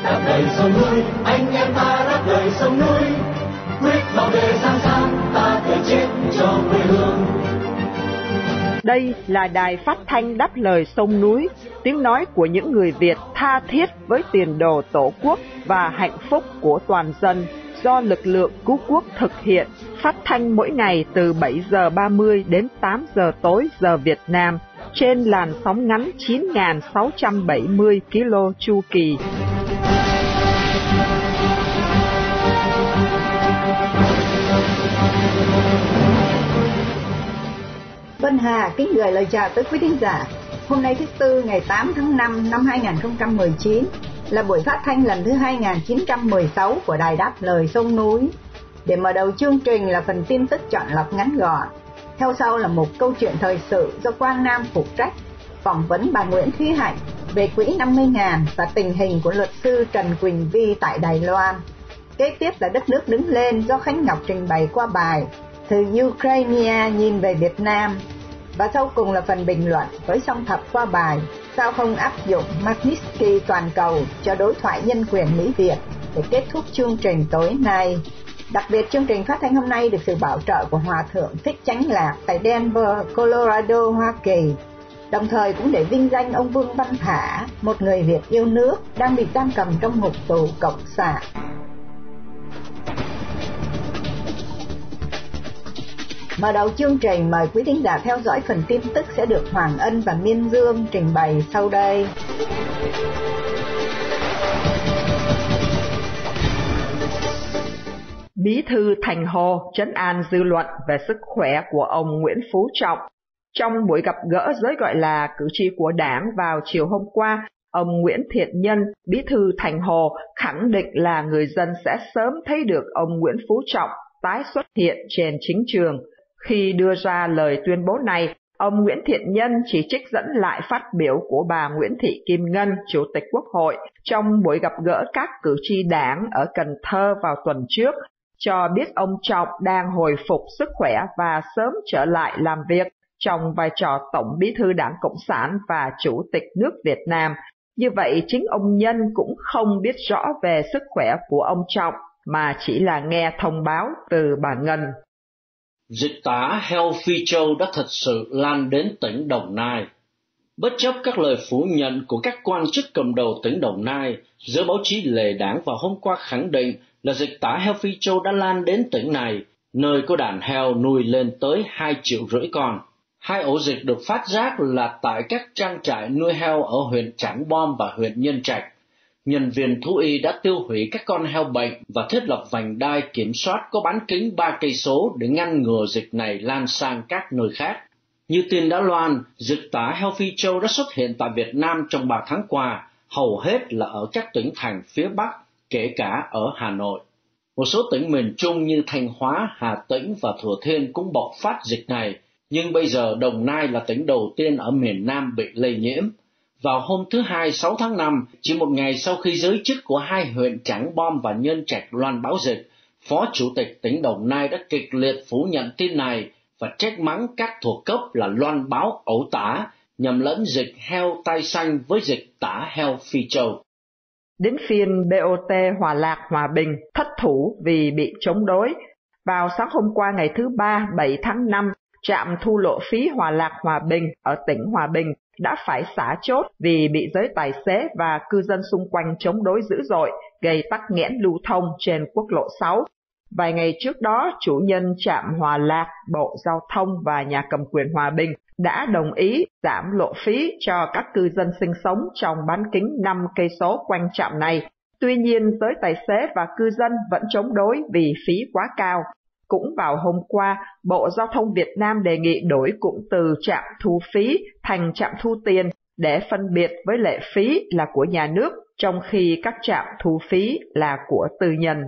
đáp lời sông núi, anh em ta đáp lời sông núi, quyết bảo vệ Giang Sang, ta thể chết cho quê hương. Đây là đài phát thanh đáp lời sông núi, tiếng nói của những người Việt tha thiết với tiền đồ Tổ quốc và hạnh phúc của toàn dân, do lực lượng cứu quốc thực hiện, phát thanh mỗi ngày từ 7 giờ 30 đến 8 giờ tối giờ Việt Nam, trên làn sóng ngắn 9.670 km chu kỳ. Vân Hà kính gửi lời chào tới quý thính giả. Hôm nay thứ Tư ngày 8 tháng 5 năm 2019 là buổi phát thanh lần thứ 2916 của Đài Đáp Lời Sông Núi. Để mở đầu chương trình là phần tin tức chọn lọc ngắn gọn. Theo sau là một câu chuyện thời sự do Quang Nam phụ trách, phỏng vấn bà Nguyễn Thúy Hạnh về quỹ 50.000 và tình hình của luật sư Trần Quỳnh Vi tại Đài Loan. Kế tiếp là Đất nước đứng lên do Khánh Ngọc trình bày qua bài Từ Ukraine nhìn về Việt Nam. Và sau cùng là phần bình luận với song thập qua bài Sao không áp dụng Magnitsky toàn cầu cho đối thoại nhân quyền Mỹ-Việt để kết thúc chương trình tối nay. Đặc biệt chương trình phát thanh hôm nay được sự bảo trợ của Hòa Thượng Thích Chánh Lạc tại Denver, Colorado, Hoa Kỳ. Đồng thời cũng để vinh danh ông Vương Văn Thả, một người Việt yêu nước đang bị giam cầm trong ngục tù cộng sản. Mở đầu chương trình, mời quý thính giả theo dõi phần tin tức sẽ được Hoàng Ân và Miên Dương trình bày sau đây. Bí thư Thành Hồ trấn an dư luận về sức khỏe của ông Nguyễn Phú Trọng. Trong buổi gặp gỡ giới gọi là cử tri của Đảng vào chiều hôm qua, ông Nguyễn Thiện Nhân, Bí thư Thành Hồ, khẳng định là người dân sẽ sớm thấy được ông Nguyễn Phú Trọng tái xuất hiện trên chính trường. Khi đưa ra lời tuyên bố này, ông Nguyễn Thiện Nhân chỉ trích dẫn lại phát biểu của bà Nguyễn Thị Kim Ngân, Chủ tịch Quốc hội, trong buổi gặp gỡ các cử tri Đảng ở Cần Thơ vào tuần trước, cho biết ông Trọng đang hồi phục sức khỏe và sớm trở lại làm việc trong vai trò Tổng Bí thư Đảng Cộng sản và Chủ tịch nước Việt Nam. Như vậy, chính ông Nhân cũng không biết rõ về sức khỏe của ông Trọng, mà chỉ là nghe thông báo từ bà Ngân. Dịch tả heo Phi Châu đã thật sự lan đến tỉnh Đồng Nai. Bất chấp các lời phủ nhận của các quan chức cầm đầu tỉnh Đồng Nai, giới báo chí lề đảng vào hôm qua khẳng định là dịch tả heo Phi Châu đã lan đến tỉnh này, nơi có đàn heo nuôi lên tới 2,5 triệu con. 2 ổ dịch được phát giác là tại các trang trại nuôi heo ở huyện Trảng Bom và huyện Nhân Trạch. Nhân viên thú y đã tiêu hủy các con heo bệnh và thiết lập vành đai kiểm soát có bán kính 3 cây số để ngăn ngừa dịch này lan sang các nơi khác. Như tin đã loan, dịch tả heo Phi Châu đã xuất hiện tại Việt Nam trong 3 tháng qua, hầu hết là ở các tỉnh thành phía Bắc, kể cả ở Hà Nội. Một số tỉnh miền Trung như Thanh Hóa, Hà Tĩnh và Thừa Thiên cũng bộc phát dịch này, nhưng bây giờ Đồng Nai là tỉnh đầu tiên ở miền Nam bị lây nhiễm. Vào hôm thứ Hai 6 tháng 5, chỉ một ngày sau khi giới chức của 2 huyện Trảng Bom và Nhân Trạch loan báo dịch, Phó Chủ tịch tỉnh Đồng Nai đã kịch liệt phủ nhận tin này và trách mắng các thuộc cấp là loan báo ẩu tả, nhầm lẫn dịch heo tai xanh với dịch tả heo Phi Châu. Đến phiên BOT Hòa Lạc Hòa Bình thất thủ vì bị chống đối. Vào sáng hôm qua ngày thứ Ba 7 tháng 5, trạm thu lộ phí Hòa Lạc Hòa Bình ở tỉnh Hòa Bình đã phải xả chốt vì bị giới tài xế và cư dân xung quanh chống đối dữ dội, gây tắc nghẽn lưu thông trên quốc lộ 6. Vài ngày trước đó, chủ nhân trạm Hòa Lạc, Bộ Giao thông và nhà cầm quyền Hòa Bình đã đồng ý giảm lộ phí cho các cư dân sinh sống trong bán kính 5 cây số quanh trạm này. Tuy nhiên, giới tài xế và cư dân vẫn chống đối vì phí quá cao. Cũng vào hôm qua, Bộ Giao thông Việt Nam đề nghị đổi cụm từ trạm thu phí thành trạm thu tiền để phân biệt với lệ phí là của nhà nước, trong khi các trạm thu phí là của tư nhân.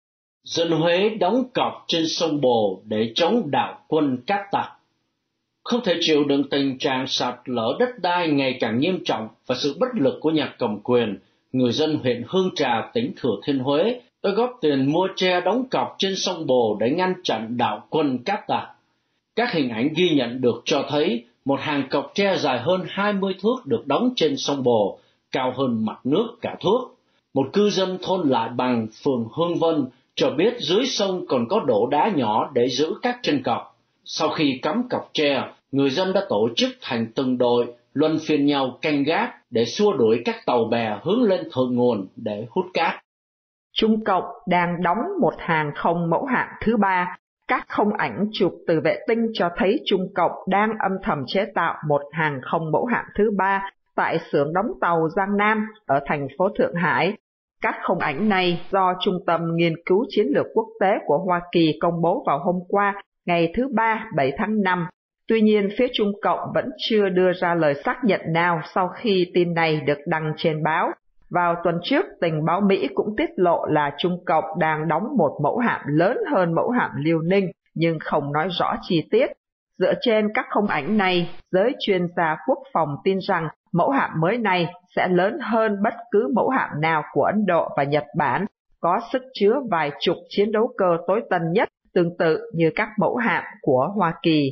Dân Huế đóng cọc trên sông Bồ để chống đạo quân cát tặc. Không thể chịu đựng tình trạng sạt lở đất đai ngày càng nghiêm trọng và sự bất lực của nhà cầm quyền, người dân huyện Hương Trà, tỉnh Thừa Thiên Huế đã góp tiền mua tre đóng cọc trên sông Bồ để ngăn chặn đạo quân cát tặc. Các hình ảnh ghi nhận được cho thấy một hàng cọc tre dài hơn 20 thước được đóng trên sông Bồ, cao hơn mặt nước cả thước. Một cư dân thôn Lại Bằng, phường Hương Vân cho biết dưới sông còn có đổ đá nhỏ để giữ các chân cọc. Sau khi cắm cọc tre, người dân đã tổ chức thành từng đội, luân phiên nhau canh gác để xua đuổi các tàu bè hướng lên thượng nguồn để hút cát. Trung Cộng đang đóng một hàng không mẫu hạm thứ 3. Các khung ảnh chụp từ vệ tinh cho thấy Trung Cộng đang âm thầm chế tạo một hàng không mẫu hạm thứ 3 tại xưởng đóng tàu Giang Nam ở thành phố Thượng Hải. Các khung ảnh này do Trung tâm Nghiên cứu Chiến lược Quốc tế của Hoa Kỳ công bố vào hôm qua, ngày thứ Ba, 7 tháng 5. Tuy nhiên, phía Trung Cộng vẫn chưa đưa ra lời xác nhận nào sau khi tin này được đăng trên báo. Vào tuần trước, tình báo Mỹ cũng tiết lộ là Trung Cộng đang đóng một mẫu hạm lớn hơn mẫu hạm Liêu Ninh, nhưng không nói rõ chi tiết. Dựa trên các khung ảnh này, giới chuyên gia quốc phòng tin rằng mẫu hạm mới này sẽ lớn hơn bất cứ mẫu hạm nào của Ấn Độ và Nhật Bản, có sức chứa vài chục chiến đấu cơ tối tân nhất, tương tự như các mẫu hạm của Hoa Kỳ.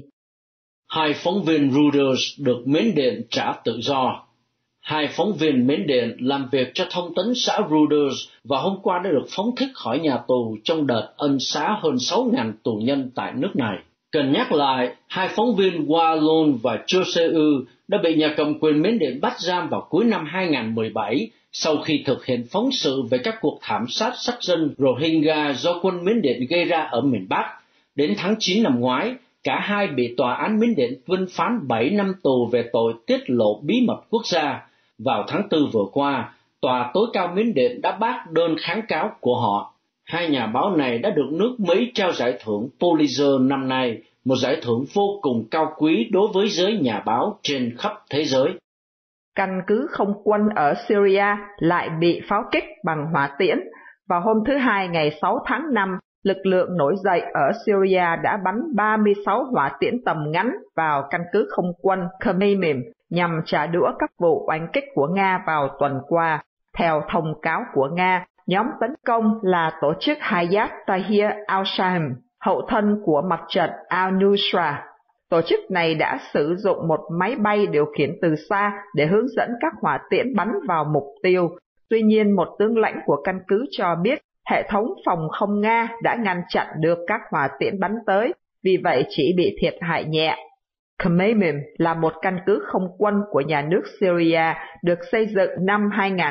2 phóng viên Reuters được Miến Điện trả tự do. 2 phóng viên Miến Điện làm việc cho thông tấn xã Reuters và hôm qua đã được phóng thích khỏi nhà tù trong đợt ân xá hơn 6.000 tù nhân tại nước này. Cần nhắc lại, 2 phóng viên Wallon và Joseu đã bị nhà cầm quyền Miến Điện bắt giam vào cuối năm 2017 sau khi thực hiện phóng sự về các cuộc thảm sát sắc dân Rohingya do quân Miến Điện gây ra ở miền Bắc. Đến tháng 9 năm ngoái, cả hai bị tòa án Miến Điện tuyên phán 7 năm tù về tội tiết lộ bí mật quốc gia. Vào tháng 4 vừa qua, tòa tối cao Miến Điện đã bác đơn kháng cáo của họ. 2 nhà báo này đã được nước Mỹ trao giải thưởng Pulitzer năm nay, một giải thưởng vô cùng cao quý đối với giới nhà báo trên khắp thế giới. Căn cứ không quân ở Syria lại bị pháo kích bằng hỏa tiễn. Vào hôm thứ Hai ngày 6 tháng 5, lực lượng nổi dậy ở Syria đã bắn 36 hỏa tiễn tầm ngắn vào căn cứ không quân Khmeimim nhằm trả đũa các vụ oanh kích của Nga vào tuần qua. Theo thông cáo của Nga, nhóm tấn công là tổ chức Hayat Tahrir al-Sham, hậu thân của mặt trận al-Nusra. Tổ chức này đã sử dụng một máy bay điều khiển từ xa để hướng dẫn các hỏa tiễn bắn vào mục tiêu. Tuy nhiên, một tướng lãnh của căn cứ cho biết hệ thống phòng không Nga đã ngăn chặn được các hỏa tiễn bắn tới, vì vậy chỉ bị thiệt hại nhẹ. Khmeimim là một căn cứ không quân của nhà nước Syria, được xây dựng năm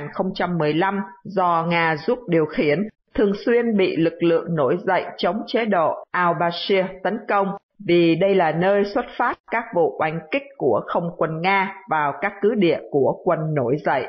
2015 do Nga giúp điều khiển, thường xuyên bị lực lượng nổi dậy chống chế độ al-Bashir tấn công, vì đây là nơi xuất phát các vụ oanh kích của không quân Nga vào các cứ địa của quân nổi dậy.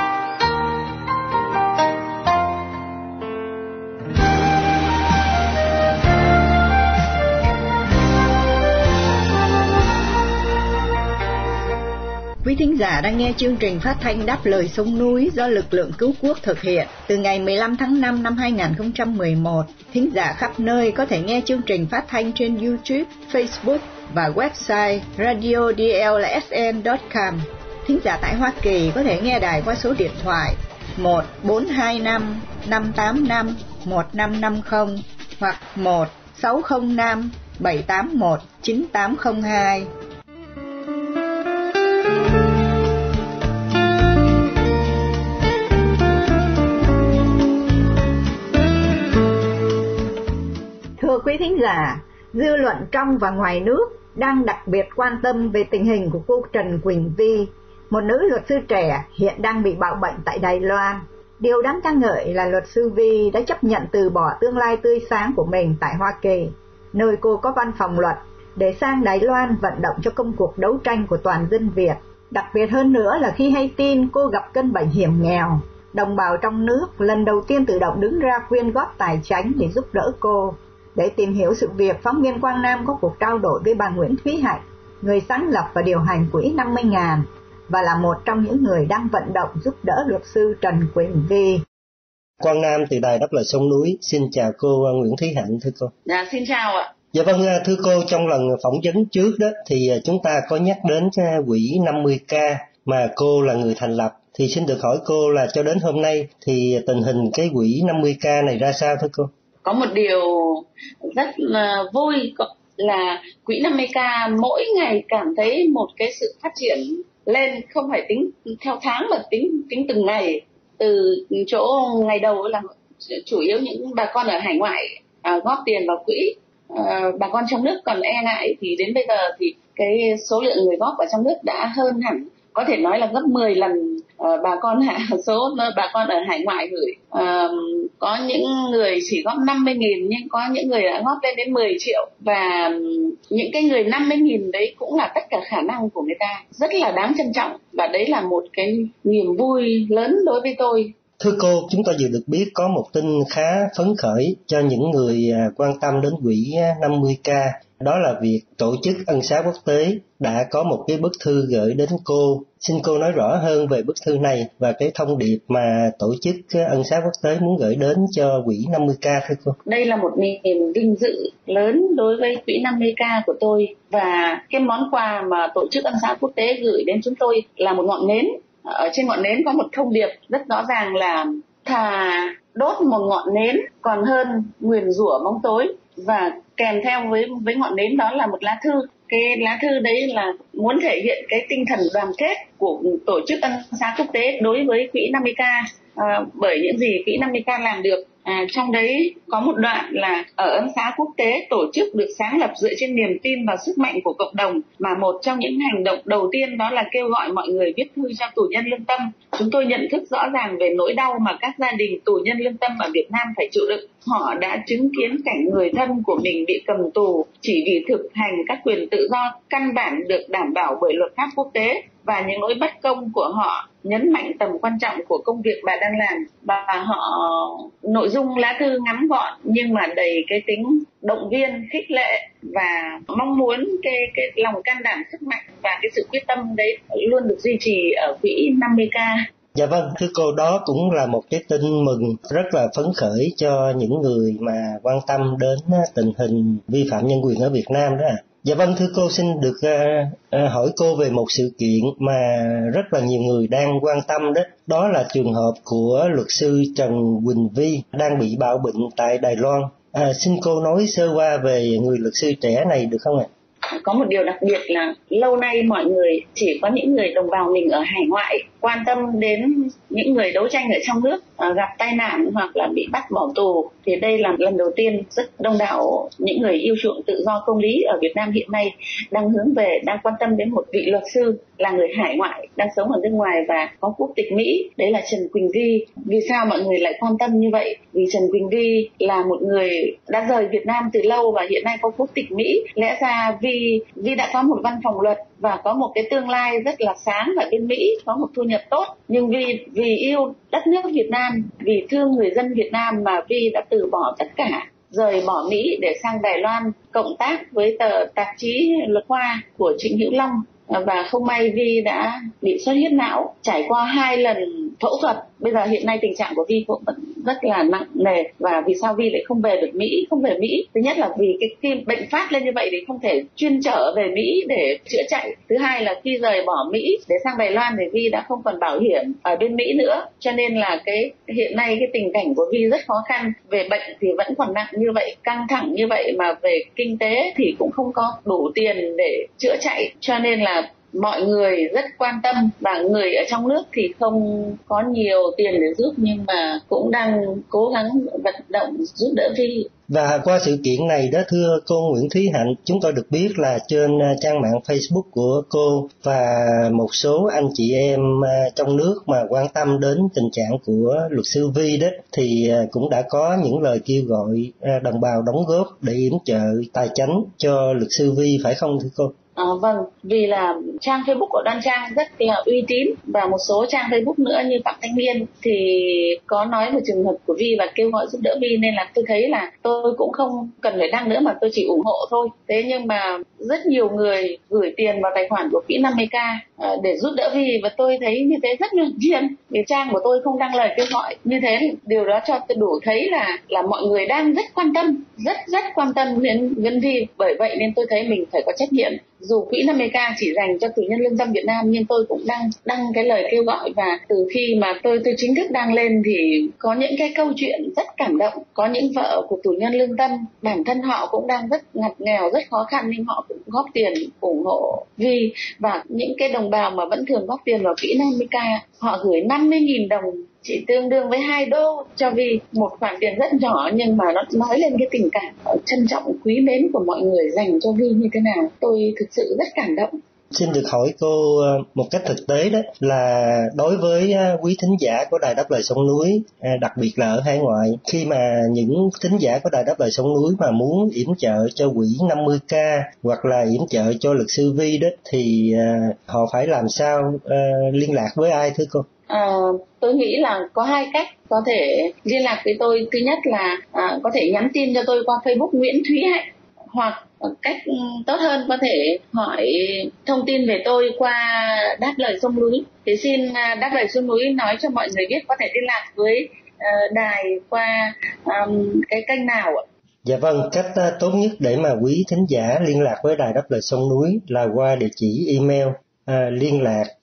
Quý thính giả đang nghe chương trình phát thanh Đáp lời sông núi do lực lượng cứu quốc thực hiện. Từ ngày 15 tháng 5 năm 2011, thính giả khắp nơi có thể nghe chương trình phát thanh trên YouTube, Facebook và website radiodlsn.com. Thính giả tại Hoa Kỳ có thể nghe đài qua số điện thoại 1-425-585-1550 hoặc 1-605-781-9802. Thưa quý thính giả, dư luận trong và ngoài nước đang đặc biệt quan tâm về tình hình của cô Trần Quỳnh Vi, một nữ luật sư trẻ hiện đang bị bạo bệnh tại Đài Loan. Điều đáng ca ngợi là luật sư Vi đã chấp nhận từ bỏ tương lai tươi sáng của mình tại Hoa Kỳ, nơi cô có văn phòng luật, để sang Đài Loan vận động cho công cuộc đấu tranh của toàn dân Việt. Đặc biệt hơn nữa là khi hay tin cô gặp cơn bệnh hiểm nghèo, đồng bào trong nước lần đầu tiên tự động đứng ra quyên góp tài chánh để giúp đỡ cô. Để tìm hiểu sự việc, phóng viên Quang Nam có cuộc trao đổi với bà Nguyễn Thúy Hạnh, người sáng lập và điều hành quỹ 50.000 và là một trong những người đang vận động giúp đỡ luật sư Trần Quỳnh Vi. Quang Nam từ đài Đáp lời sông núi, xin chào cô Nguyễn Thúy Hạnh, thưa cô. Dạ, xin chào ạ. Dạ vâng, thưa cô, trong lần phỏng vấn trước đó thì chúng ta có nhắc đến quỹ 50K mà cô là người thành lập. Thì xin được hỏi cô là cho đến hôm nay thì tình hình cái quỹ 50K này ra sao thưa cô? Có một điều rất là vui là quỹ 50K mỗi ngày cảm thấy một cái sự phát triển lên, không phải tính theo tháng mà tính từng ngày. từ chỗ ngày đầu là chủ yếu những bà con ở hải ngoại góp tiền vào quỹ. Bà con trong nước còn e ngại, thì đến bây giờ thì cái số lượng người góp ở trong nước đã hơn hẳn, có thể nói là gấp 10 lần số bà con ở hải ngoại gửi. Có những người chỉ góp 50.000 nhưng có những người đã góp lên đến 10 triệu, và những cái người 50.000 đấy cũng là tất cả khả năng của người ta, rất là đáng trân trọng, và đấy là một cái niềm vui lớn đối với tôi. Thưa cô, chúng tôi vừa được biết có một tin khá phấn khởi cho những người quan tâm đến quỹ 50K. Đó là việc tổ chức ân xá quốc tế đã có một cái bức thư gửi đến cô. Xin cô nói rõ hơn về bức thư này và cái thông điệp mà tổ chức ân xá quốc tế muốn gửi đến cho quỹ 50K thưa cô. Đây là một niềm vinh dự lớn đối với quỹ 50K của tôi, và cái món quà mà tổ chức ân xá quốc tế gửi đến chúng tôi là một ngọn nến. Ở trên ngọn nến có một thông điệp rất rõ ràng là thà đốt một ngọn nến còn hơn nguyền rủa bóng tối, và kèm theo với ngọn nến đó là một lá thư. Cái lá thư đấy là muốn thể hiện cái tinh thần đoàn kết của tổ chức ân xá quốc tế đối với quỹ 50K, bởi những gì quỹ 50K làm được. Trong đấy có một đoạn là ở ân xá quốc tế, tổ chức được sáng lập dựa trên niềm tin và sức mạnh của cộng đồng, mà một trong những hành động đầu tiên đó là kêu gọi mọi người viết thư cho tù nhân lương tâm. Chúng tôi nhận thức rõ ràng về nỗi đau mà các gia đình tù nhân lương tâm ở Việt Nam phải chịu đựng. Họ đã chứng kiến cảnh người thân của mình bị cầm tù chỉ vì thực hành các quyền tự do căn bản được đảm bảo bởi luật pháp quốc tế, và những nỗi bất công của họ nhấn mạnh tầm quan trọng của công việc bà đang làm. Và nội dung lá thư ngắn gọn nhưng mà đầy cái tính động viên, khích lệ, và mong muốn cái lòng can đảm, sức mạnh và cái sự quyết tâm đấy luôn được duy trì ở quỹ 50K. Dạ vâng, thưa cô, đó cũng là một cái tin mừng rất là phấn khởi cho những người mà quan tâm đến tình hình vi phạm nhân quyền ở Việt Nam đó. Dạ vâng, thưa cô, xin được hỏi cô về một sự kiện mà rất là nhiều người đang quan tâm đó. Đó là trường hợp của luật sư Trần Quỳnh Vi đang bị bạo bệnh tại Đài Loan. Xin cô nói sơ qua về người luật sư trẻ này được không ạ? Có một điều đặc biệt là lâu nay mọi người, chỉ có những người đồng bào mình ở hải ngoại quan tâm đến những người đấu tranh ở trong nước gặp tai nạn hoặc là bị bắt bỏ tù. Thì đây là lần đầu tiên rất đông đảo những người yêu chuộng tự do công lý ở Việt Nam hiện nay đang quan tâm đến một vị luật sư là người hải ngoại đang sống ở nước ngoài và có quốc tịch Mỹ. Đấy là Trần Quỳnh Vi. Vì sao mọi người lại quan tâm như vậy? Vì Trần Quỳnh Vi là một người đã rời Việt Nam từ lâu và hiện nay có quốc tịch Mỹ. Lẽ ra Vi đã có một văn phòng luật và có một cái tương lai rất là sáng ở bên Mỹ, có một thu nhập tốt. Nhưng vì yêu đất nước Việt Nam, vì thương người dân Việt Nam mà Vi đã từ bỏ tất cả, rời bỏ Mỹ để sang Đài Loan cộng tác với tạp chí Luật Khoa của Trịnh Hữu Long. Và không may Vi đã bị xuất huyết não, trải qua 2 lần phẫu thuật. Bây giờ hiện nay tình trạng của Vi cũng vẫn rất là nặng nề. Và vì sao Vi lại không về được Mỹ? Không về Mỹ, thứ nhất là vì khi bệnh phát lên như vậy thì không thể chuyên trở về Mỹ để chữa chạy. Thứ hai là khi rời bỏ Mỹ để sang Đài Loan thì Vi đã không còn bảo hiểm ở bên Mỹ nữa. Cho nên là hiện nay cái tình cảnh của Vi rất khó khăn. Về bệnh thì vẫn còn nặng như vậy, căng thẳng như vậy, mà về kinh tế thì cũng không có đủ tiền để chữa chạy. Cho nên là mọi người rất quan tâm, và người ở trong nước thì không có nhiều tiền để giúp, nhưng mà cũng đang cố gắng vận động giúp đỡ Vi. Và qua sự kiện này đó, thưa cô Nguyễn Thúy Hạnh, chúng tôi được biết là trên trang mạng Facebook của cô và một số anh chị em trong nước mà quan tâm đến tình trạng của luật sư Vi đó, thì cũng đã có những lời kêu gọi đồng bào đóng góp để yểm trợ tài chánh cho luật sư Vi, phải không thưa cô? Vâng, vì là trang Facebook của Đoan Trang rất là uy tín, và một số trang Facebook nữa như Phạm Thanh Niên thì có nói về trường hợp của Vi và kêu gọi giúp đỡ Vi, nên là tôi thấy là tôi cũng không cần phải đăng nữa mà tôi chỉ ủng hộ thôi. Thế nhưng mà rất nhiều người gửi tiền vào tài khoản của quỹ 50K để giúp đỡ Vi, và tôi thấy như thế rất ngạc nhiên vì trang của tôi không đăng lời kêu gọi như thế. Điều đó cho tôi đủ thấy là mọi người đang rất quan tâm, rất quan tâm đến Vi. Bởi vậy nên tôi thấy mình phải có trách nhiệm. Dù quỹ 50K chỉ dành cho tù nhân lương tâm Việt Nam, nhưng tôi cũng đăng cái lời kêu gọi. Và từ khi mà tôi chính thức đăng lên thì có những cái câu chuyện rất cảm động. Có những vợ của tù nhân lương tâm, bản thân họ cũng đang rất ngặt nghèo, rất khó khăn, nhưng họ cũng góp tiền ủng hộ Vi. Và những cái đồng bào mà vẫn thường góp tiền vào quỹ 50K, họ gửi 50.000 đồng chỉ tương đương với $2 cho vì một khoản tiền rất nhỏ, nhưng mà nó nói lên cái tình cảm trân trọng quý mến của mọi người dành cho Vi như thế nào. Tôi thực sự rất cảm động. Xin được hỏi cô một cách thực tế đó là đối với quý thính giả của Đài Đáp Lời Sông Núi, đặc biệt là ở hải ngoại, khi mà những thính giả của Đài Đáp Lời Sông Núi mà muốn yểm trợ cho quỹ 50K hoặc là yểm trợ cho luật sư Vi đó thì họ phải làm sao liên lạc với ai thưa cô? Tôi nghĩ là có hai cách có thể liên lạc với tôi. Thứ nhất là có thể nhắn tin cho tôi qua Facebook Nguyễn Thúy Hạnh, hoặc cách tốt hơn có thể hỏi thông tin về tôi qua Đáp Lời Sông Núi. Thì xin Đáp Lời Sông Núi nói cho mọi người biết có thể liên lạc với đài qua cái kênh nào ạ? Dạ vâng, cách tốt nhất để mà quý thính giả liên lạc với Đài Đáp Lời Sông Núi là qua địa chỉ email liên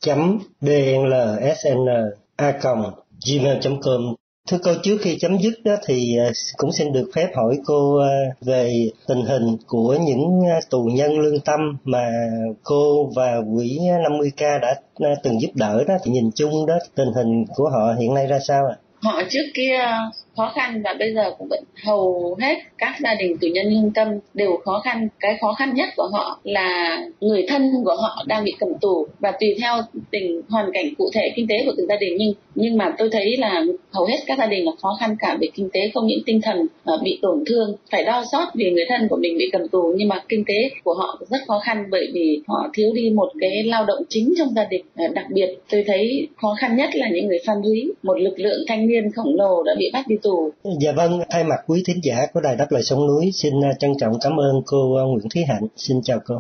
lạc.dnsn@gmail.com. Thưa cô, trước khi chấm dứt đó thì cũng xin được phép hỏi cô về tình hình của những tù nhân lương tâm mà cô và quỹ 50K đã từng giúp đỡ đó, thì nhìn chung đó tình hình của họ hiện nay ra sao ạ? Họ trước kia khó khăn và bây giờ cũng vẫn hầu hết các gia đình tù nhân lương tâm đều khó khăn. Cái khó khăn nhất của họ là người thân của họ đang bị cầm tù, và tùy theo hoàn cảnh cụ thể kinh tế của từng gia đình, nhưng mà tôi thấy là hầu hết các gia đình là khó khăn cả về kinh tế, không những tinh thần bị tổn thương, phải đau xót vì người thân của mình bị cầm tù, nhưng mà kinh tế của họ rất khó khăn bởi vì họ thiếu đi một cái lao động chính trong gia đình. Đặc biệt tôi thấy khó khăn nhất là những người phan rúy, một lực lượng thanh niên khổng lồ đã bị bắt đi tù. Dạ vâng, thay mặt quý thính giả của Đài Đáp Lời Sông Núi, xin trân trọng cảm ơn cô Nguyễn Thúy Hạnh. Xin chào cô.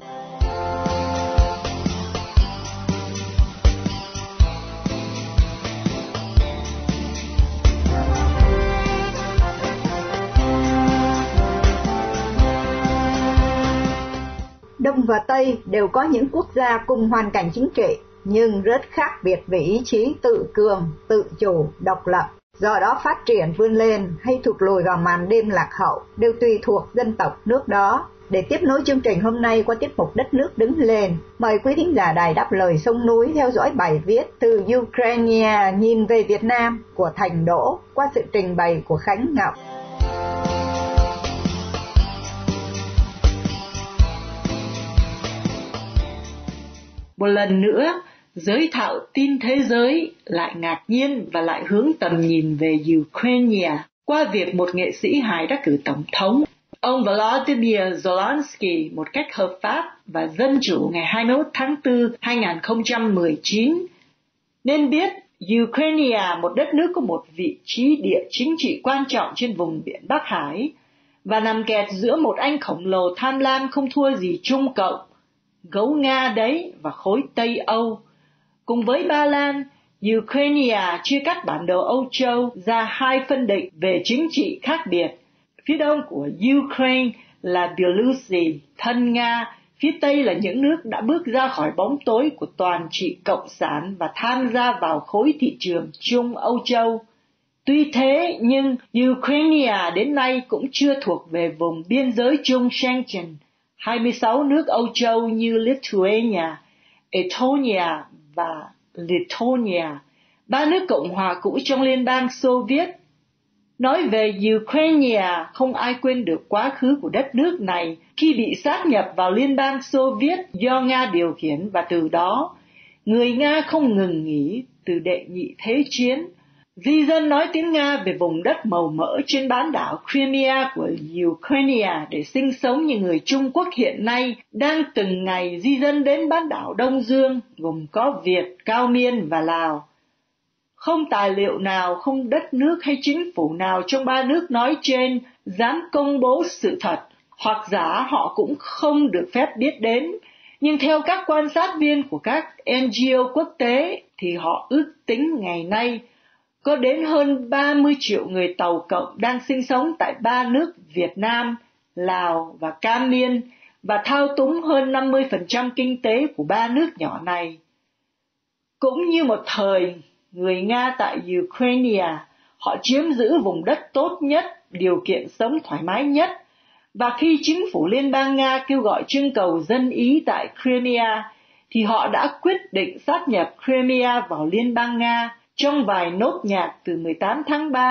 Đông và Tây đều có những quốc gia cùng hoàn cảnh chính trị, nhưng rất khác biệt về ý chí tự cường, tự chủ, độc lập. Do đó phát triển vươn lên hay thụt lùi vào màn đêm lạc hậu đều tùy thuộc dân tộc nước đó. Để tiếp nối chương trình hôm nay qua tiết mục Đất Nước Đứng Lên, mời quý thính giả Đài Đáp Lời Sông Núi theo dõi bài viết Từ Ukraine nhìn về Việt Nam của Thành Đỗ qua sự trình bày của Khánh Ngọc. Một lần nữa, giới thạo tin thế giới lại ngạc nhiên và lại hướng tầm nhìn về Ukraine qua việc một nghệ sĩ hài đắc cử tổng thống, ông Volodymyr Zelensky, một cách hợp pháp và dân chủ ngày 21 tháng 4, 2019. Nên biết, Ukraine, một đất nước có một vị trí địa chính trị quan trọng trên vùng biển Bắc Hải và nằm kẹt giữa một anh khổng lồ tham lam không thua gì Trung Cộng, gấu Nga đấy và khối Tây Âu. Cùng với Ba Lan, Ukraine chia cắt bản đồ Âu Châu ra hai phân định về chính trị khác biệt. Phía đông của Ukraine là Belarus, thân Nga, phía tây là những nước đã bước ra khỏi bóng tối của toàn trị cộng sản và tham gia vào khối thị trường chung Âu Châu. Tuy thế nhưng Ukraine đến nay cũng chưa thuộc về vùng biên giới chung Schengen. 26 nước Âu Châu như Lithuania, Estonia và Lithuania, ba nước Cộng hòa cũ trong Liên bang Xô Viết. Nói về Ukraine, không ai quên được quá khứ của đất nước này khi bị sáp nhập vào Liên bang Xô Viết do Nga điều khiển, và từ đó, người Nga không ngừng nghỉ từ đệ nhị thế chiến. Di dân nói tiếng Nga về vùng đất màu mỡ trên bán đảo Crimea của Ukraine để sinh sống như người Trung Quốc hiện nay đang từng ngày di dân đến bán đảo Đông Dương, gồm có Việt, Cao Miên và Lào. Không tài liệu nào, không đất nước hay chính phủ nào trong ba nước nói trên dám công bố sự thật, hoặc giả họ cũng không được phép biết đến. Nhưng theo các quan sát viên của các NGO quốc tế thì họ ước tính ngày nay có đến hơn 30 triệu người Tàu Cộng đang sinh sống tại ba nước Việt Nam, Lào và Cam Miên và thao túng hơn 50% kinh tế của ba nước nhỏ này. Cũng như một thời, người Nga tại Ukraine, họ chiếm giữ vùng đất tốt nhất, điều kiện sống thoải mái nhất, và khi chính phủ Liên bang Nga kêu gọi trưng cầu dân Ý tại Crimea, thì họ đã quyết định sáp nhập Crimea vào Liên bang Nga, trong vài nốt nhạc từ 18 tháng 3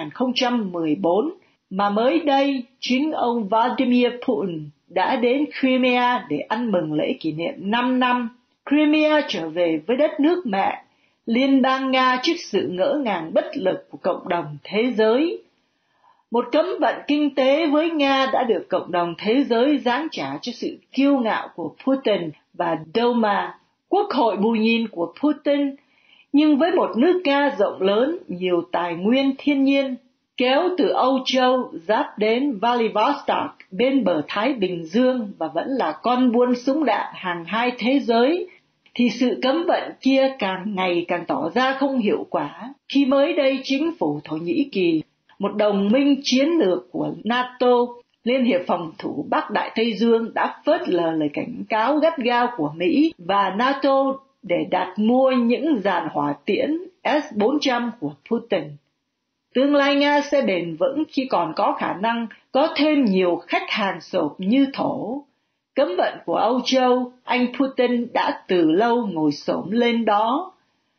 2014 mà mới đây chính ông Vladimir Putin đã đến Crimea để ăn mừng lễ kỷ niệm 5 năm Crimea trở về với đất nước mẹ, Liên bang Nga trước sự ngỡ ngàng bất lực của cộng đồng thế giới. Một cấm vận kinh tế với Nga đã được cộng đồng thế giới giáng trả cho sự kiêu ngạo của Putin và Duma, quốc hội bù nhìn của Putin, nhưng với một nước Nga rộng lớn, nhiều tài nguyên thiên nhiên, kéo từ Âu Châu giáp đến Vladivostok bên bờ Thái Bình Dương và vẫn là con buôn súng đạn hàng hai thế giới, thì sự cấm vận kia càng ngày càng tỏ ra không hiệu quả. Khi mới đây chính phủ Thổ Nhĩ Kỳ, một đồng minh chiến lược của NATO, Liên hiệp phòng thủ Bắc Đại Tây Dương đã phớt lờ lời cảnh cáo gắt gao của Mỹ và NATO để đặt mua những dàn hỏa tiễn S-400 của Putin. Tương lai Nga sẽ bền vững khi còn có khả năng có thêm nhiều khách hàng sộp như Thổ. Cấm vận của Âu Châu, anh Putin đã từ lâu ngồi xổm lên đó.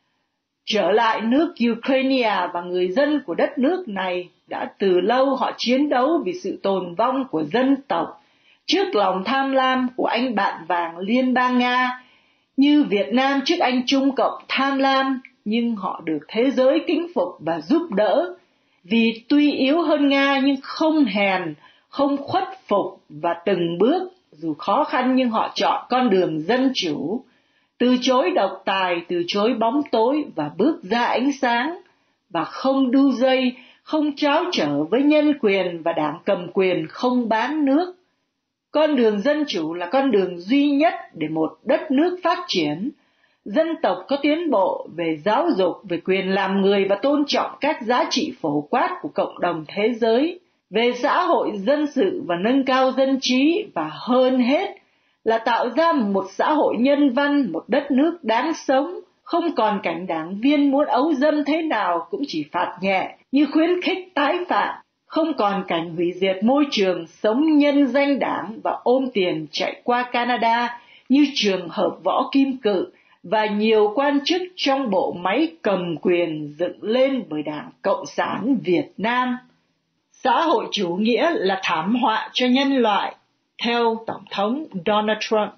Trở lại nước Ukraine và người dân của đất nước này, đã từ lâu họ chiến đấu vì sự tồn vong của dân tộc, trước lòng tham lam của anh bạn vàng Liên bang Nga, như Việt Nam trước anh Trung Cộng tham lam, nhưng họ được thế giới kính phục và giúp đỡ, vì tuy yếu hơn Nga nhưng không hèn, không khuất phục và từng bước, dù khó khăn nhưng họ chọn con đường dân chủ, từ chối độc tài, từ chối bóng tối và bước ra ánh sáng, và không đu dây, không tráo trở với nhân quyền và đảng cầm quyền không bán nước. Con đường dân chủ là con đường duy nhất để một đất nước phát triển. Dân tộc có tiến bộ về giáo dục, về quyền làm người và tôn trọng các giá trị phổ quát của cộng đồng thế giới, về xã hội dân sự và nâng cao dân trí, và hơn hết là tạo ra một xã hội nhân văn, một đất nước đáng sống, không còn cảnh đảng viên muốn ấu dâm thế nào cũng chỉ phạt nhẹ như khuyến khích tái phạm, không còn cảnh hủy diệt môi trường sống nhân danh đảng và ôm tiền chạy qua Canada như trường hợp Võ Kim Cự và nhiều quan chức trong bộ máy cầm quyền dựng lên bởi Đảng Cộng sản Việt Nam. Xã hội chủ nghĩa là thảm họa cho nhân loại, theo Tổng thống Donald Trump.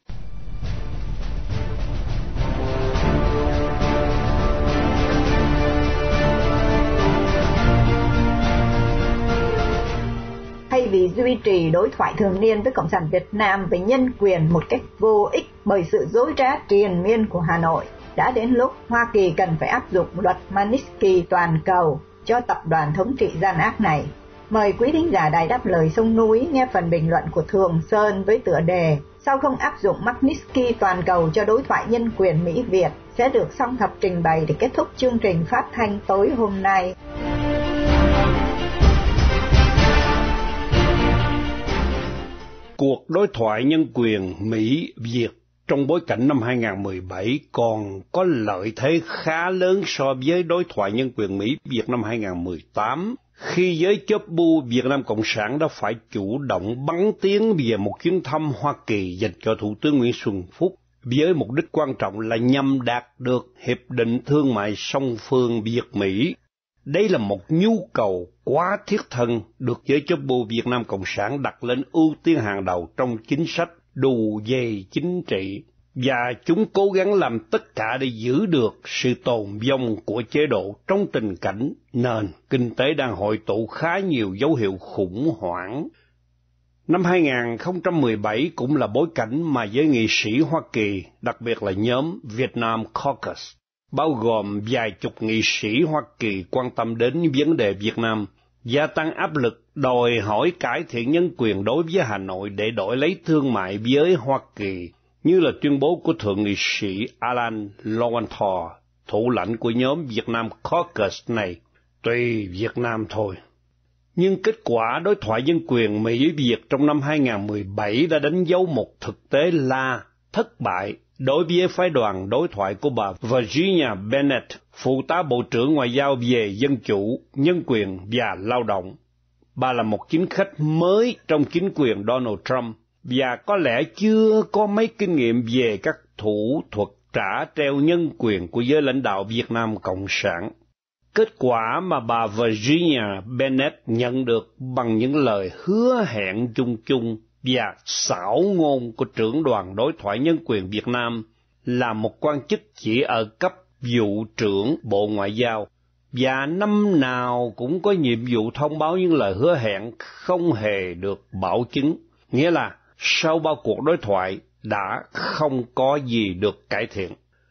Thay vì duy trì đối thoại thường niên với Cộng sản Việt Nam về nhân quyền một cách vô ích bởi sự dối trá triền miên của Hà Nội, đã đến lúc Hoa Kỳ cần phải áp dụng luật Magnitsky toàn cầu cho tập đoàn thống trị gian ác này. Mời quý thính giả Đài Đáp Lời Sông Núi nghe phần bình luận của Thường Sơn với tựa đề "Sao không áp dụng Magnitsky toàn cầu cho đối thoại nhân quyền Mỹ-Việt" sẽ được song thập trình bày để kết thúc chương trình phát thanh tối hôm nay. Cuộc đối thoại nhân quyền Mỹ-Việt trong bối cảnh năm 2017 còn có lợi thế khá lớn so với đối thoại nhân quyền Mỹ-Việt năm 2018, khi giới chớp bu Việt Nam Cộng sản đã phải chủ động bắn tiếng về một chuyến thăm Hoa Kỳ dành cho Thủ tướng Nguyễn Xuân Phúc, với mục đích quan trọng là nhằm đạt được Hiệp định Thương mại song phương Việt-Mỹ. Đây là một nhu cầu quá thiết thân được giới chớp bu Việt Nam Cộng sản đặt lên ưu tiên hàng đầu trong chính sách đù dây chính trị, và chúng cố gắng làm tất cả để giữ được sự tồn vong của chế độ trong tình cảnh nền kinh tế đang hội tụ khá nhiều dấu hiệu khủng hoảng. Năm 2017 cũng là bối cảnh mà giới nghị sĩ Hoa Kỳ, đặc biệt là nhóm Vietnam Caucus, bao gồm vài chục nghị sĩ Hoa Kỳ quan tâm đến vấn đề Việt Nam, gia tăng áp lực đòi hỏi cải thiện nhân quyền đối với Hà Nội để đổi lấy thương mại với Hoa Kỳ, như là tuyên bố của Thượng nghị sĩ Alan Lowenthal, thủ lãnh của nhóm Vietnam Caucus này. Tùy Việt Nam thôi. Nhưng kết quả đối thoại nhân quyền Mỹ-Việt trong năm 2017 đã đánh dấu một thực tế là thất bại đối với phái đoàn đối thoại của bà Virginia Bennett, phụ tá Bộ trưởng Ngoại giao về Dân chủ, Nhân quyền và Lao động. Bà là một chính khách mới trong chính quyền Donald Trump và có lẽ chưa có mấy kinh nghiệm về các thủ thuật trả treo nhân quyền của giới lãnh đạo Việt Nam Cộng sản. Kết quả mà bà Virginia Bennett nhận được bằng những lời hứa hẹn chung chung và xảo ngôn của trưởng đoàn đối thoại nhân quyền Việt Nam là một quan chức chỉ ở cấp vụ trưởng Bộ Ngoại giao, và năm nào cũng có nhiệm vụ thông báo những lời hứa hẹn không hề được bảo chứng, nghĩa là sau bao cuộc đối thoại đã không có gì được cải thiện.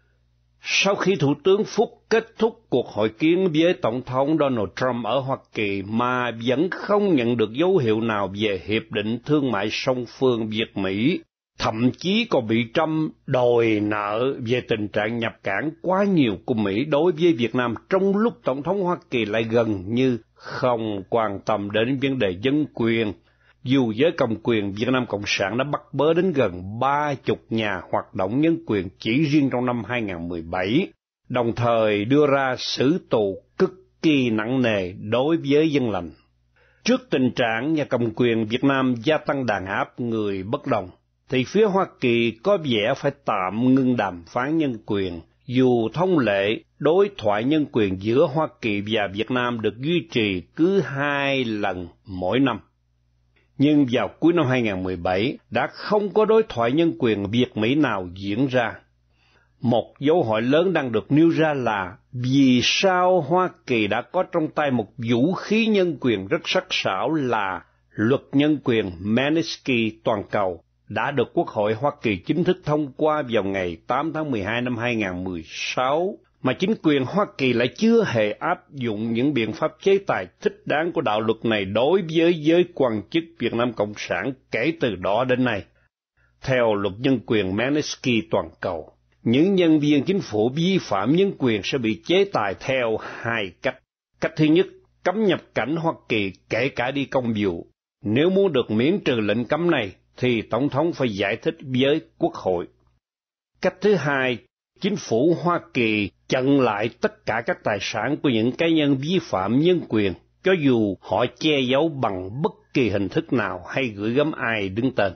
Sau khi Thủ tướng Phúc kết thúc cuộc hội kiến với Tổng thống Donald Trump ở Hoa Kỳ mà vẫn không nhận được dấu hiệu nào về Hiệp định Thương mại song phương Việt-Mỹ, thậm chí còn bị Trump đòi nợ về tình trạng nhập cảng quá nhiều của Mỹ đối với Việt Nam, trong lúc Tổng thống Hoa Kỳ lại gần như không quan tâm đến vấn đề dân quyền, dù giới cầm quyền Việt Nam Cộng sản đã bắt bớ đến gần 30 nhà hoạt động nhân quyền chỉ riêng trong năm 2017, đồng thời đưa ra xử tù cực kỳ nặng nề đối với dân lành. Trước tình trạng nhà cầm quyền Việt Nam gia tăng đàn áp người bất đồng, thì phía Hoa Kỳ có vẻ phải tạm ngưng đàm phán nhân quyền, dù thông lệ đối thoại nhân quyền giữa Hoa Kỳ và Việt Nam được duy trì cứ 2 lần mỗi năm. Nhưng vào cuối năm 2017 đã không có đối thoại nhân quyền Việt-Mỹ nào diễn ra. Một dấu hỏi lớn đang được nêu ra là vì sao Hoa Kỳ đã có trong tay một vũ khí nhân quyền rất sắc sảo là luật nhân quyền Magnitsky toàn cầu, đã được Quốc hội Hoa Kỳ chính thức thông qua vào ngày 8 tháng 12 năm 2016, mà chính quyền Hoa Kỳ lại chưa hề áp dụng những biện pháp chế tài thích đáng của đạo luật này đối với giới quan chức Việt Nam Cộng sản kể từ đó đến nay. Theo luật nhân quyền Magnitsky toàn cầu, những nhân viên chính phủ vi phạm nhân quyền sẽ bị chế tài theo 2 cách. Cách thứ nhất, cấm nhập cảnh Hoa Kỳ kể cả đi công vụ. Nếu muốn được miễn trừ lệnh cấm này, thì Tổng thống phải giải thích với Quốc hội. Cách thứ hai, chính phủ Hoa Kỳ chặn lại tất cả các tài sản của những cá nhân vi phạm nhân quyền, cho dù họ che giấu bằng bất kỳ hình thức nào hay gửi gắm ai đứng tên.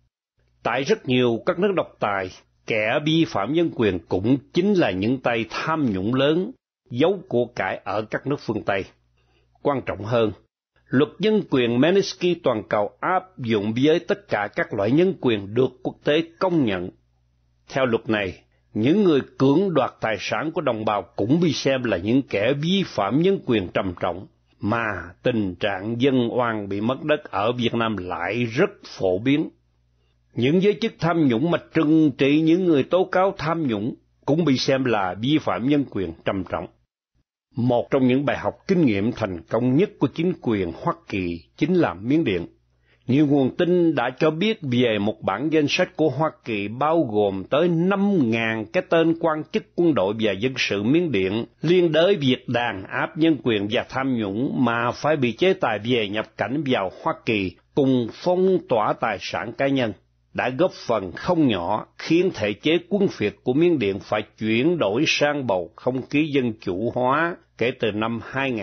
Tại rất nhiều các nước độc tài, kẻ vi phạm nhân quyền cũng chính là những tay tham nhũng lớn, giấu của cải ở các nước phương Tây. Quan trọng hơn, luật nhân quyền Magnitsky toàn cầu áp dụng với tất cả các loại nhân quyền được quốc tế công nhận. Theo luật này, những người cưỡng đoạt tài sản của đồng bào cũng bị xem là những kẻ vi phạm nhân quyền trầm trọng, mà tình trạng dân oan bị mất đất ở Việt Nam lại rất phổ biến. Những giới chức tham nhũng mà trừng trị những người tố cáo tham nhũng cũng bị xem là vi phạm nhân quyền trầm trọng. Một trong những bài học kinh nghiệm thành công nhất của chính quyền Hoa Kỳ chính là Miến Điện. Nhiều nguồn tin đã cho biết về một bản danh sách của Hoa Kỳ bao gồm tới 5.000 cái tên quan chức quân đội và dân sự Miến Điện liên đới việc đàn áp nhân quyền và tham nhũng mà phải bị chế tài về nhập cảnh vào Hoa Kỳ cùng phong tỏa tài sản cá nhân, đã góp phần không nhỏ khiến thể chế quân phiệt của Miến Điện phải chuyển đổi sang bầu không khí dân chủ hóa kể từ năm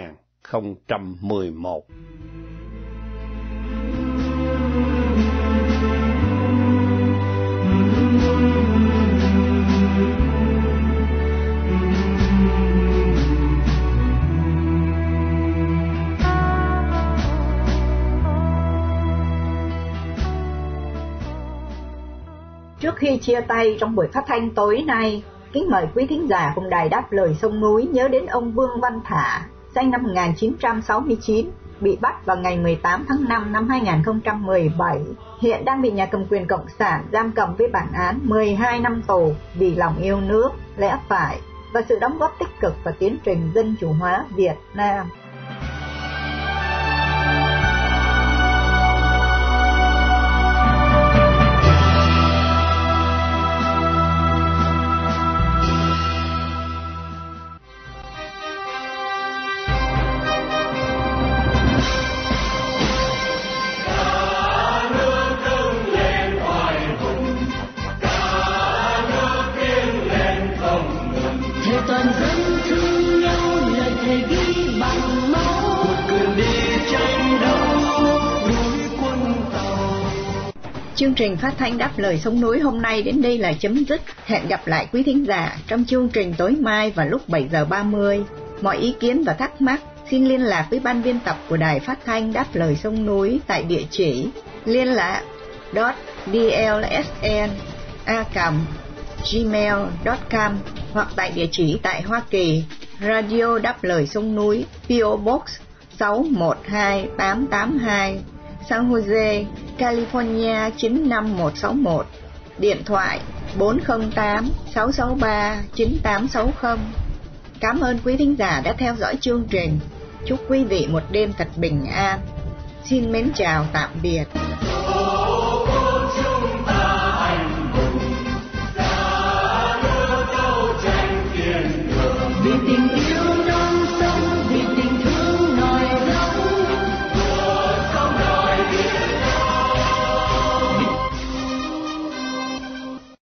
2011. Trước khi chia tay trong buổi phát thanh tối nay, kính mời quý thính giả cùng Đài Đáp Lời Sông Núi nhớ đến ông Vương Văn Thả, sinh năm 1969, bị bắt vào ngày 18 tháng 5 năm 2017, hiện đang bị nhà cầm quyền Cộng sản giam cầm với bản án 12 năm tù vì lòng yêu nước, lẽ phải và sự đóng góp tích cực vào tiến trình dân chủ hóa Việt Nam. Toàn dân thương nhau lời thề ghi bằng Chương trình phát thanh Đáp Lời Sông Núi hôm nay đến đây là chấm dứt. Hẹn gặp lại quý thính giả trong chương trình tối mai vào lúc 7 giờ 30. Mọi ý kiến và thắc mắc xin liên lạc với ban biên tập của Đài Phát thanh Đáp Lời Sông Núi tại địa chỉ liên lạc @dlsn@gmail.com hoặc tại địa chỉ tại Hoa Kỳ, Radio Đáp Lời Sông Núi, PO Box 612882, San Jose, California 95161, điện thoại 408-663-9860. Cảm ơn quý thính giả đã theo dõi chương trình. Chúc quý vị một đêm thật bình an. Xin mến chào tạm biệt. Vì